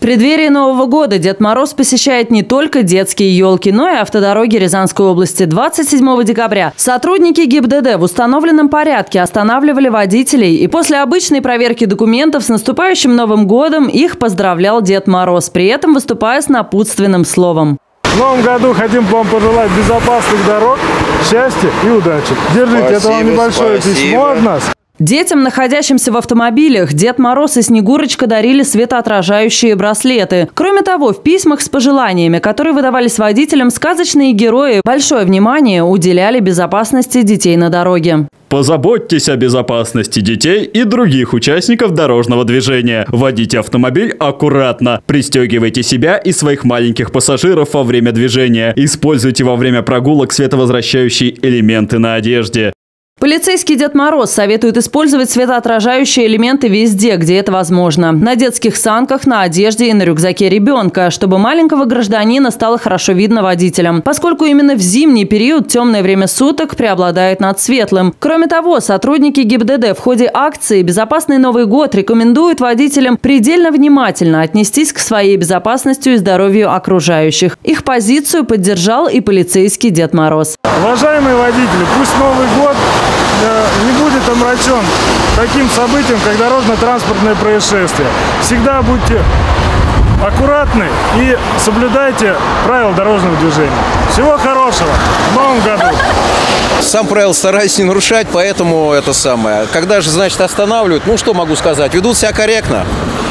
преддверии Нового года Дед Мороз посещает не только детские елки, но и автодороги Рязанской области. 27 декабря сотрудники ГИБДД в установленном порядке останавливали водителей, и после обычной проверки документов с наступающим Новым годом их поздравлял Дед Мороз, при этом выступая с напутственным словом. В новом году хотим вам пожелать безопасных дорог, счастья и удачи. Держите, это вам небольшое письмо от нас. Детям, находящимся в автомобилях, Дед Мороз и Снегурочка дарили светоотражающие браслеты. Кроме того, в письмах с пожеланиями, которые выдавались водителям, сказочные герои большое внимание уделяли безопасности детей на дороге. Позаботьтесь о безопасности детей и других участников дорожного движения. Водите автомобиль аккуратно. Пристегивайте себя и своих маленьких пассажиров во время движения. Используйте во время прогулок световозвращающие элементы на одежде. Полицейский Дед Мороз советует использовать светоотражающие элементы везде, где это возможно. На детских санках, на одежде и на рюкзаке ребенка, чтобы маленького гражданина стало хорошо видно водителям, поскольку именно в зимний период темное время суток преобладает над светлым. Кроме того, сотрудники ГИБДД в ходе акции «Безопасный Новый год» рекомендуют водителям предельно внимательно отнестись к своей безопасности и здоровью окружающих. Их позицию поддержал и полицейский Дед Мороз. Уважаемые водители, пусть Новый год не будет омрачен таким событием, как дорожно-транспортное происшествие. Всегда будьте аккуратны и соблюдайте правила дорожного движения. Всего хорошего в Новом году! Сам правил стараюсь не нарушать, поэтому это самое. Когда же, значит, останавливают, ну что могу сказать, ведут себя корректно.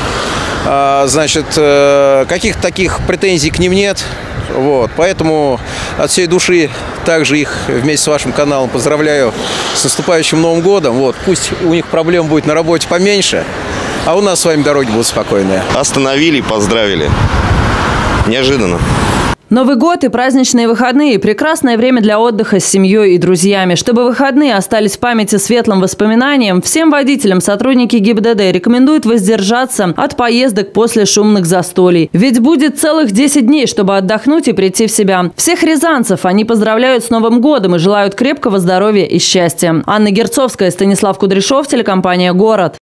Значит, каких-то таких претензий к ним нет. Вот, поэтому от всей души также их вместе с вашим каналом поздравляю с наступающим Новым годом. Вот, пусть у них проблем будет на работе поменьше, а у нас с вами дороги будут спокойные. Остановили, поздравили. Неожиданно. Новый год и праздничные выходные – прекрасное время для отдыха с семьей и друзьями. Чтобы выходные остались в памяти светлым воспоминанием, всем водителям сотрудники ГИБДД рекомендуют воздержаться от поездок после шумных застолий. Ведь будет целых 10 дней, чтобы отдохнуть и прийти в себя. Всех рязанцев они поздравляют с Новым годом и желают крепкого здоровья и счастья. Анна Герцовская, Станислав Кудряшов, телекомпания «Город».